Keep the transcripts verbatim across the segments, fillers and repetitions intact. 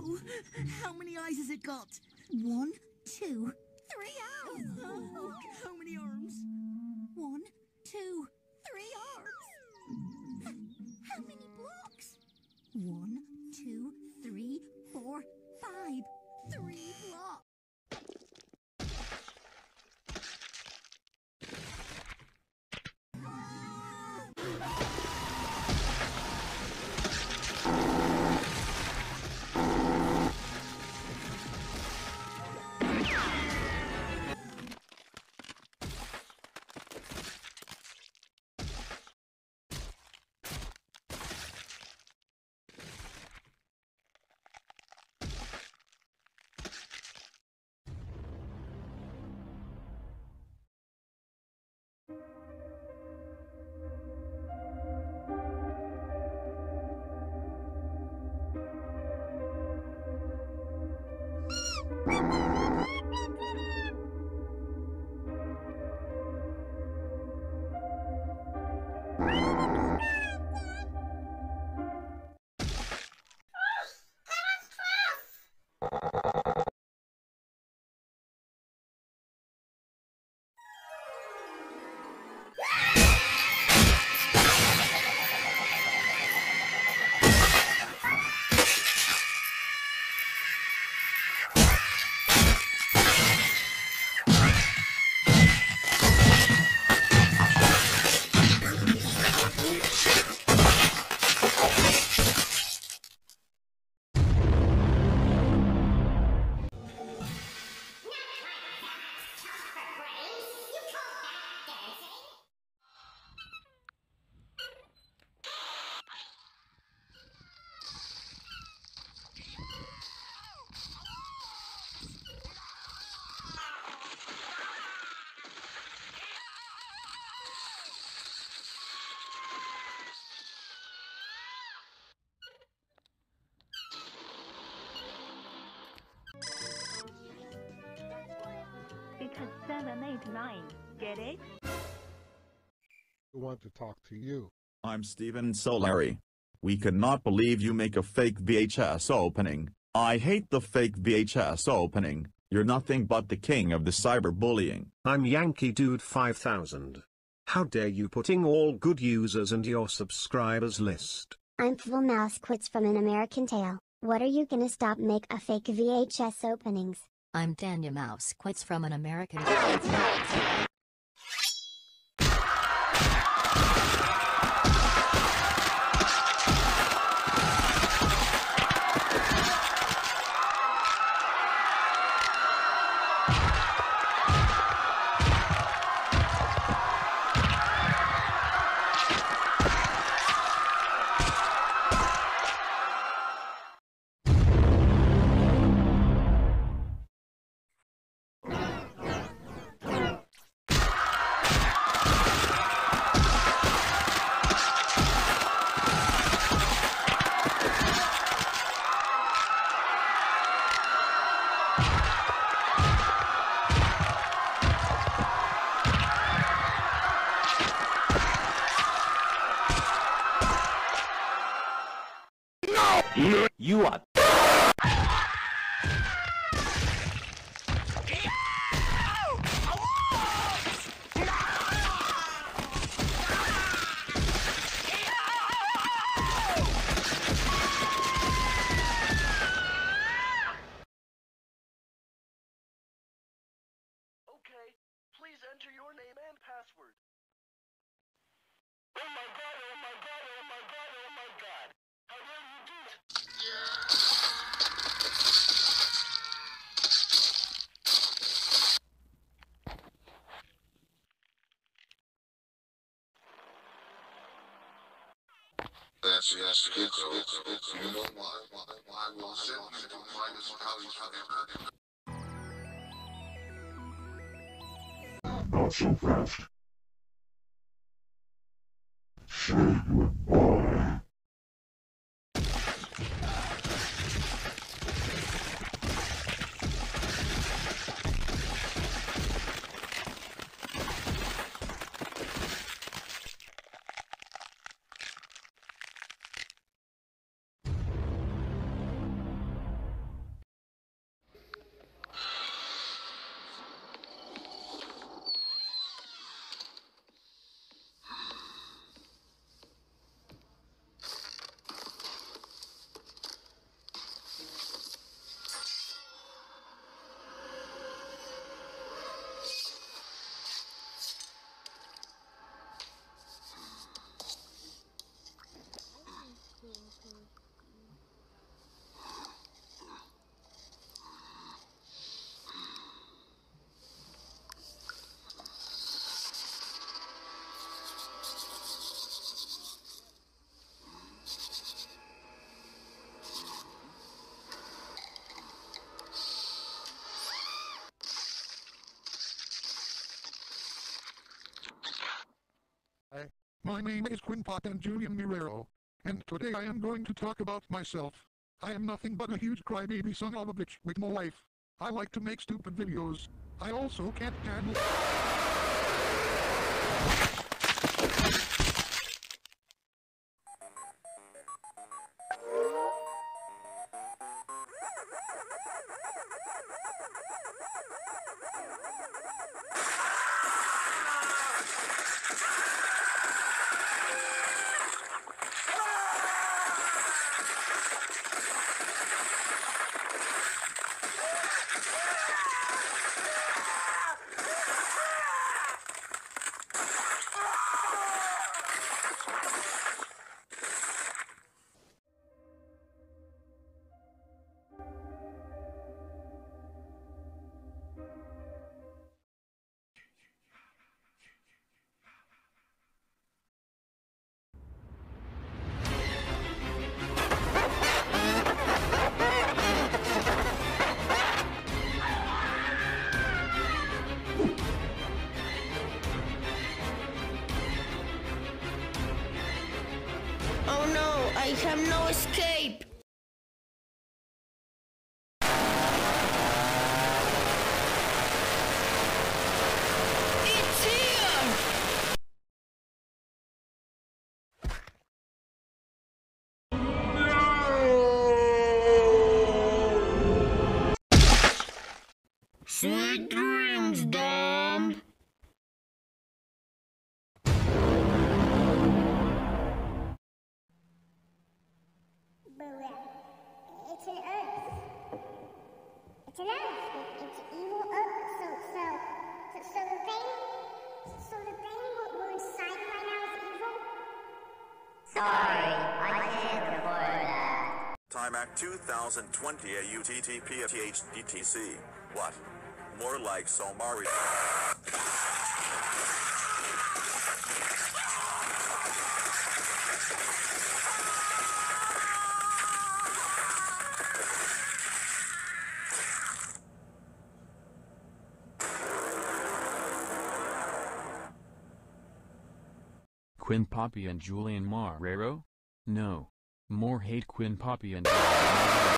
Oh, how many eyes has it got? One, two, three arms. Oh, how many arms? One, two, three arms. How many blocks? One, two, three, four, five. Three blocks. Because seven, eight, nine. Get it? I want to talk to you. I'm Steven Solari. We cannot believe you make a fake V H S opening. I hate the fake V H S opening. You're nothing but the king of the cyberbullying. I'm Yankee Dude five thousand. How dare you putting all good users and your subscribers list? I'm Full Mouse Quits from An American Tail. What are you gonna stop make a fake V H S openings? I'm Tanya Mouse Quits from An American Tail. You are. Okay, please enter your name and password. Oh my god, oh my god, oh my god, oh my god. How dare you do it? That's yes, it's, it's, it's, you know why, why, why will send you to minus values forever. Not so fast. Say goodbye. My name is Quinn Pop and Julian Guerrero, and today I am going to talk about myself. I am nothing but a huge crybaby son of a bitch with no life. I like to make stupid videos. I also can't handle... Oh no, I have no escape! It's here! Sweet dreams, Dom! It's an earth. It's an earth. It's evil earth. So, so, so, so the thing, so the thing we're, we're inside right now is evil? Sorry, I can't afford that. Timac two thousand twenty A U T T P T H D T C. What? More like Somari. Quinn Poppy and Julian Marrero? No. More hate Quinn Poppy and Julian Marrero.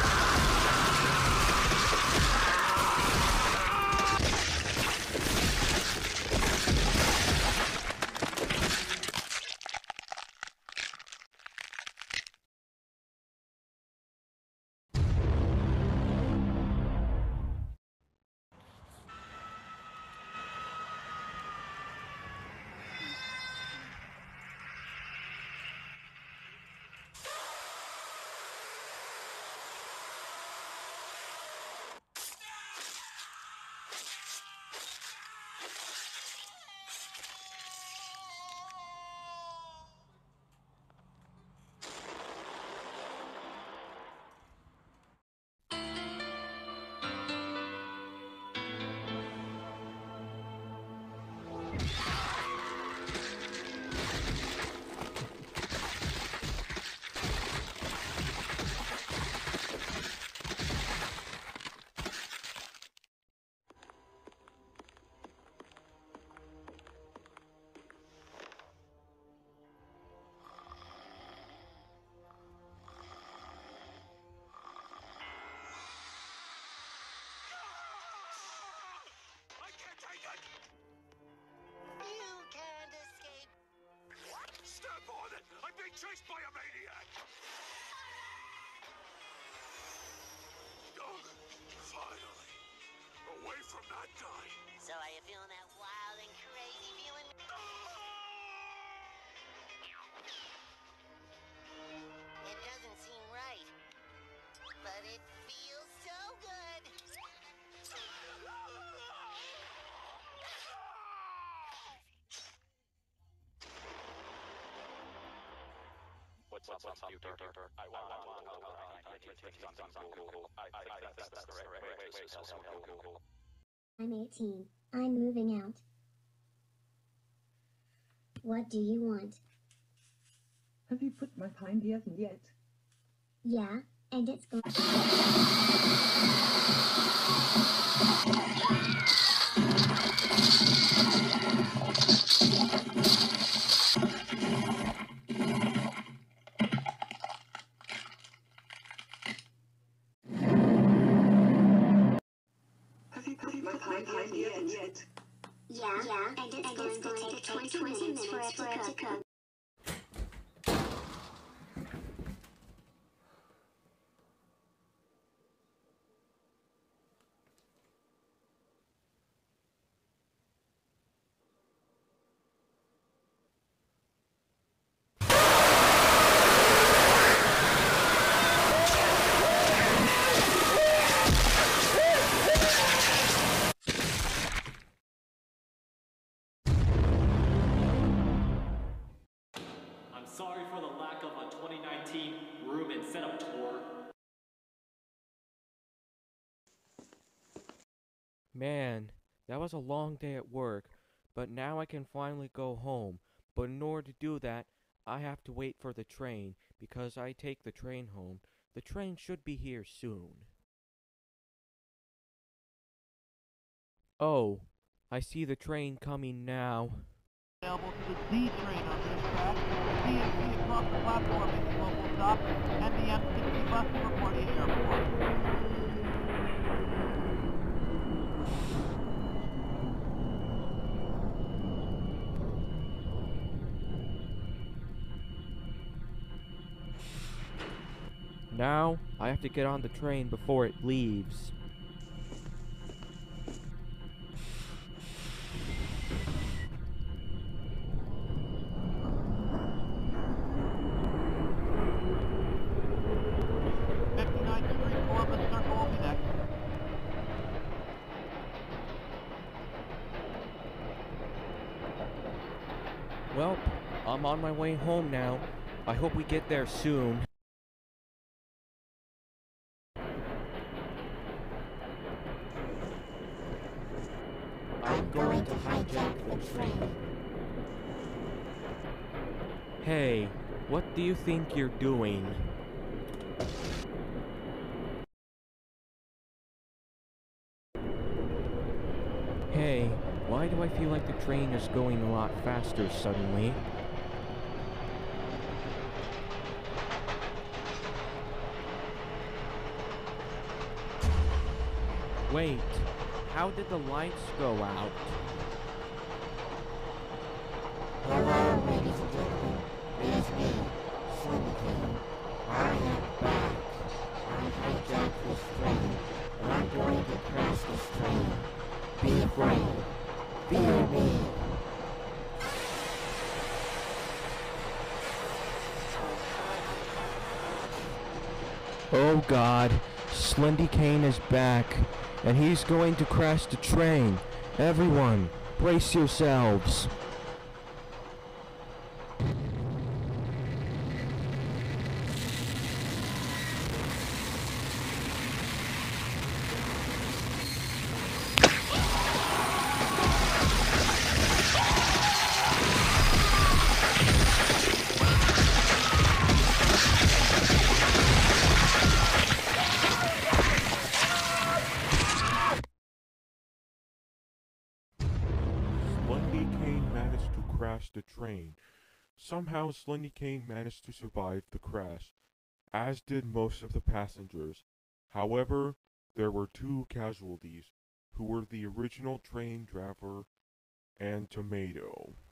Chased by a maniac! Oh, finally! Away from that guy! So are you feeling that wild and crazy feeling? It doesn't seem right, but it feels so good! What's up, what's up, computer? I want to take something cool. I think that's the right way to sell something cool. I'm eighteen. I'm moving out. What do you want? Have you put my pine here yet? Yeah, and it's going. pie yet. Yeah, yeah, and it's, and going, it's going to take twenty, twenty minutes for it to cook. cook. Sorry for the lack of a twenty nineteen room and setup tour. Man, that was a long day at work, but now I can finally go home. But in order to do that, I have to wait for the train, because I take the train home. The train should be here soon. Oh, I see the train coming now. Available to the D train on this track, D M C across the platform is the local stop, and the M sixty bus to LaGuardia Airport. Now, I have to get on the train before it leaves. Well, I'm on my way home now. I hope we get there soon. I'm going to hijack the train. Hey, what do you think you're doing? Hey, why do I feel like the train is going a lot faster suddenly? Wait, how did the lights go out? Hello, ladies and gentlemen. It is me, Slim King. I am back. I hijacked this train, and I'm going to crash this train. Be afraid. Fear me. Oh God, Slendy Kane is back, and he's going to crash the train. Everyone, brace yourselves. Slendy Kane managed to crash the train. Somehow Slendy Kane managed to survive the crash, as did most of the passengers. However, there were two casualties, who were the original train driver and Tomato.